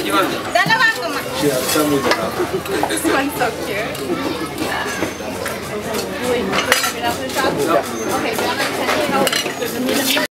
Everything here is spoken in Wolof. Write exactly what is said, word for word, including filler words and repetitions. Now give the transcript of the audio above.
Dalawang ko ma. This one's so cute. Wait, okay,